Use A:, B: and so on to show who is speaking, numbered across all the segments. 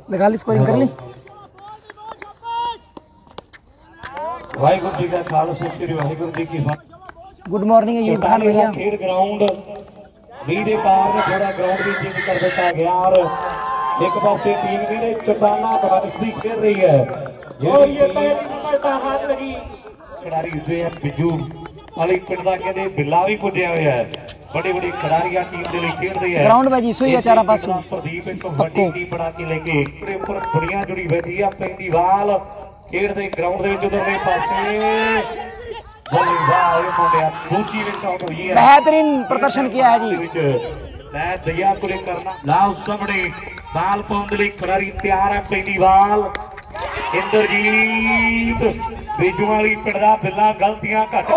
A: दिखा ली, स्कोरिंग कर ली।
B: वाहिगुरू जी का खालसा श्री वाहिगुरू जी की
A: गुड मॉर्निंग यूब खान भैया।
B: खेड ग्राउंड वीरे पार में थोड़ा ग्राउंड भी चेंज कर दिता गया और एक पासे टीम वीरे चट्टाना बरसती खेल रही है और ये पहली सफलता हाथ लगी खिलाड़ी जो है बिजू वाली पिंड का कहते बिल्ला भी पुजया हुआ है बड़ी बड़ी खिलाड़ियां टीम के लिए खेल रही है
A: ग्राउंड में जी सोई है चारा पासों
B: प्रदीप एक बड़ी टीम बना के लेके पूरे ऊपर दुनिया जुड़ी बैठी है पैंती वाल खेल दे ग्राउंड ਦੇ ਵਿੱਚ ਉਧਰਲੇ ਪਾਸੇ
A: बेहतरीन प्रदर्शन किया है जी।
B: मैं दया को करना लाओ सामने बाल पाउंड ਲਈ खिलाड़ी तैयार है पहली बाल इंद्रजीत बेजू वाली पिंडा बिल्ला गलतियां घट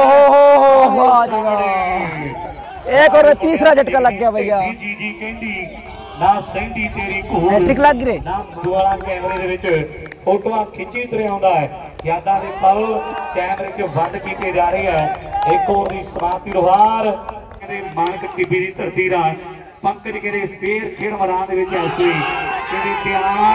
A: एक और तीसरा झटका लग गया भैया
B: जी जी कहंदी ना सैंडी तेरी घूर
A: हैट्रिक लग गए
B: ना दुआरा कैमरे ਦੇ ਵਿੱਚ फोटोआं खिंची तुरे आउंदा है यादां दे पल कैमरे च वंड कीते जा रहे हैं एक और दी समाप्ति रुहार कहंदे मानक टिब्बी दी धरती दा पंकज कहंदे फेर खेड मैदान दे विच ऐसे कहंदे प्यार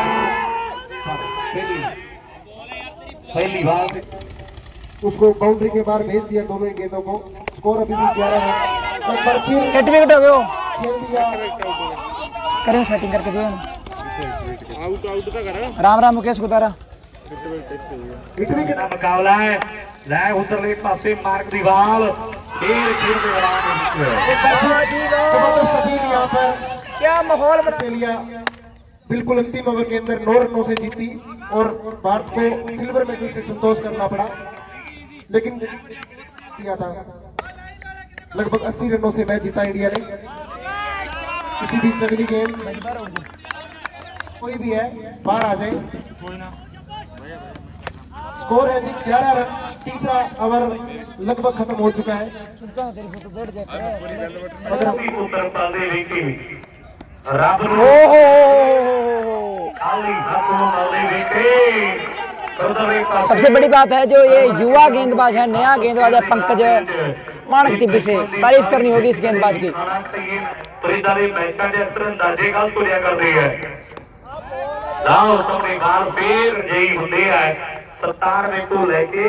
B: पहली बार
C: उसको बाउंड्री के बाहर भेज दिया दोनों गेंदों को स्कोर अभी भी 11 है एक बार फिर
A: विकेट हो गयो
C: खेल दिया
A: करें सेटिंग करके दियो
D: आउट आउट का कर
A: राम राम मुकेश गुतारा
B: इटली के नाम मुकाबला है ले उधरले पासे मार्क दीवाल खेल खेल के दौरान
C: जबरदस्त अपील यहाँ पर
A: क्या माहौल बना
C: ऑस्ट्रेलिया बिल्कुल अंतिम ओवर के अंदर 9 रनों से जीती और भारत को सिल्वर मेडल से संतोष करना पड़ा लेकिन दिया था लगभग 80 रनों से मैच जीता इंडिया ने किसी भी अगली गेम कोई भी है बाहर आ जाए स्कोर है जी 11 रन तीसरा ओवर लगभग खत्म हो चुका है
B: अगर उत्तर पाले लेके रब
A: सबसे बड़ी बात है जो ये युवा गेंदबाज है नया गेंदबाज है पंकज मानक टिब्बी से तारीफ करनी होगी इस गेंदबाज की
B: मैचों के अक्सर अंदाजे गल तुरिया करते हैं लाओ समय बार फिर यही होते हैं 97 को लेके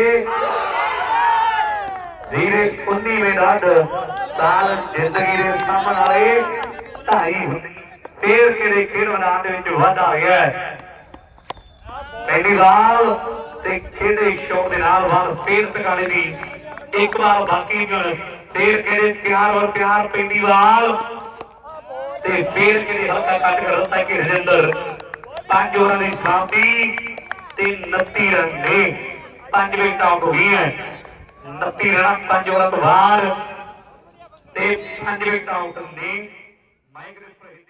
B: धीरे 19वें दर्द साल जिंदगी के सामने आए 2.5 फिर के खेल मैदान के विच वध आ गया है पहली बाल ते खेडे शॉट के नाल बाल फिर टकाने दी एक बार बाकी फिर के प्यार और प्यार पहली बाल ते फिर के हल्का कट कर होता है कि रजिंदर 5 ओवर की समाप्ति 29 रन ने 5 विकेट आउट हो गई है 29 रन 5 ओवर तो बाद 5 विकेट आउट ने माइक